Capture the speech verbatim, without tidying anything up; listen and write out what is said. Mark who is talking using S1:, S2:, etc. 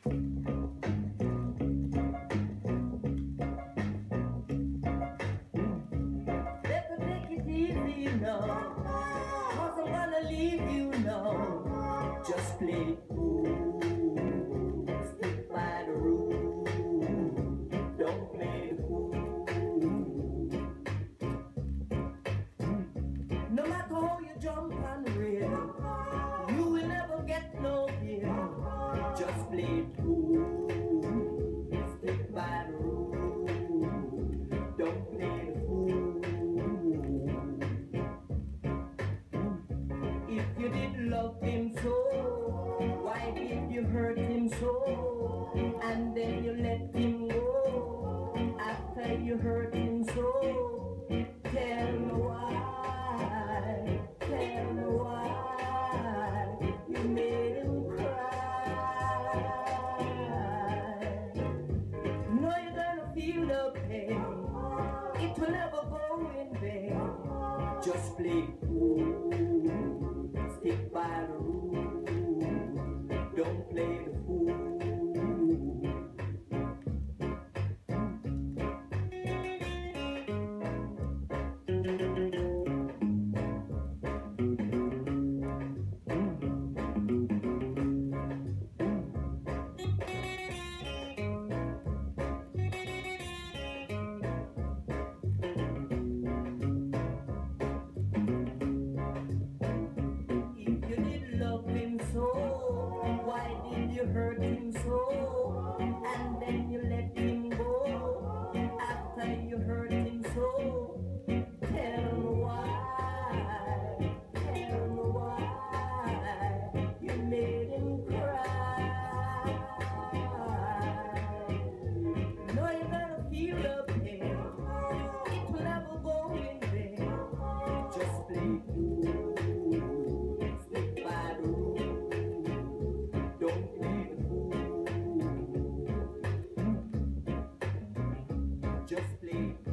S1: Better take it easy now, 'cause I'm gonna leave you now. Just play it cool, stick by the rule, don't play the fool. No matter how you jump and rail, you will never get no deal. Just play it cool, stick by the rule, don't play the fool. If you did love him so, why did you hurt him so? And then you let him go after you hurt him so. Tell me why, tell me why you made him cry. No, you're gonna feel the pain, it will never go in vain. Just play cool, stick by the rule, don't play the fool. Why did you hurt him so? And then you let him go after you hurt him so. Tell me why, tell me why you made him cry. No, you're gonna feel the pain, it will never go in vain. Just play cool, stick by the rule, don't play the fool. Just play